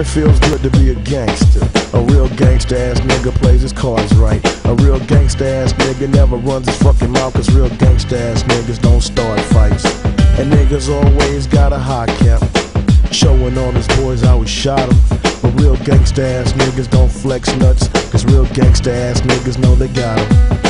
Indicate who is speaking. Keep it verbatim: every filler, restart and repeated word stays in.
Speaker 1: it feels good to be a gangster. A real gangster ass nigga plays his cards right. A real gangster ass nigga never runs his fucking mouth, cause real gangster ass niggas don't start fights. And niggas always got a high cap, showing all his boys how we shot him. But real gangsta ass niggas don't flex nuts, cause real gangsta ass niggas know they got him.